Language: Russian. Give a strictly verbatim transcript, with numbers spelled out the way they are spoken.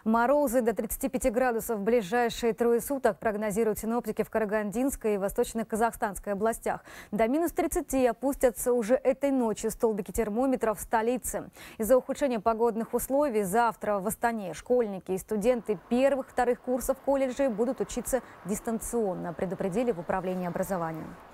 Морозы до тридцати пяти градусов в ближайшие трое суток прогнозируют синоптики в Карагандинской и Восточно-Казахстанской областях. До минус тридцати опустятся уже этой ночью столбики термометров в столице. Из-за ухудшения погодных условий завтра в Астане школьники и студенты первых-вторых курсов колледжей будут учиться дистанционно, предупредили в управлении образования.